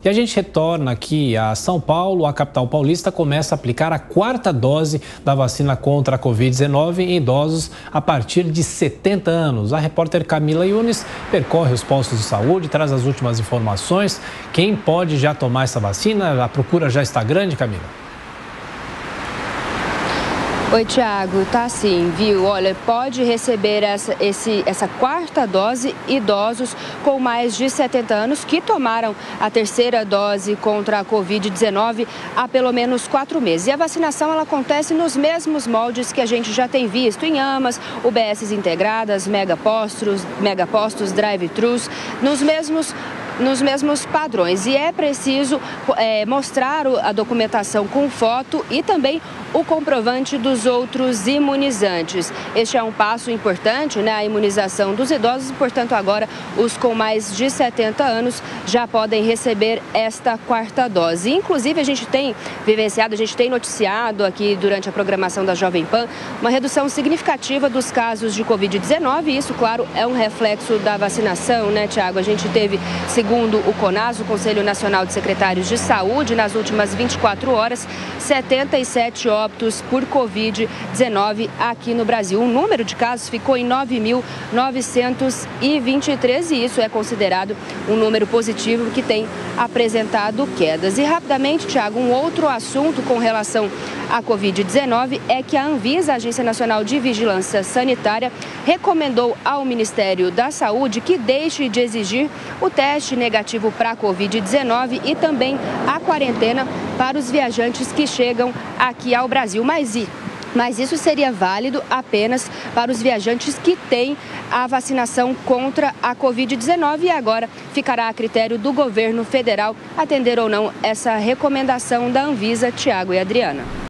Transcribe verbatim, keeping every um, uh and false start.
E a gente retorna aqui a São Paulo. A capital paulista começa a aplicar a quarta dose da vacina contra a covid dezenove em idosos a partir de setenta anos. A repórter Camila Yunes percorre os postos de saúde, traz as últimas informações. Quem pode já tomar essa vacina? A procura já está grande, Camila? Oi, Tiago, tá sim, viu? Olha, pode receber essa, esse, essa quarta dose idosos com mais de setenta anos que tomaram a terceira dose contra a covid dezenove há pelo menos quatro meses. E a vacinação ela acontece nos mesmos moldes que a gente já tem visto em AMAs, U B S integradas, megapostos, megapostos, drive-thrus, nos mesmos nos mesmos padrões. E é preciso é, mostrar a documentação com foto e também o comprovante dos outros imunizantes. Este é um passo importante, né? A imunização dos idosos, portanto, agora os com mais de setenta anos já podem receber esta quarta dose. Inclusive, a gente tem vivenciado, a gente tem noticiado aqui durante a programação da Jovem Pan uma redução significativa dos casos de covid dezenove. E isso, claro, é um reflexo da vacinação, né, Tiago? A gente teve, segundo o CONAS, o Conselho Nacional de Secretários de Saúde, nas últimas vinte e quatro horas, setenta e sete óbitos por covid dezenove aqui no Brasil. O número de casos ficou em nove mil novecentos e vinte e três e isso é considerado um número positivo que tem apresentado quedas. E rapidamente, Tiago, um outro assunto com relação à covid dezenove é que a Anvisa, a Agência Nacional de Vigilância Sanitária, recomendou ao Ministério da Saúde que deixe de exigir o teste negativo para a covid dezenove e também a quarentena para os viajantes que chegam aqui ao Brasil. Mas e Mas isso seria válido apenas para os viajantes que têm a vacinação contra a covid dezenove e agora ficará a critério do governo federal atender ou não essa recomendação da Anvisa, Tiago e Adriana.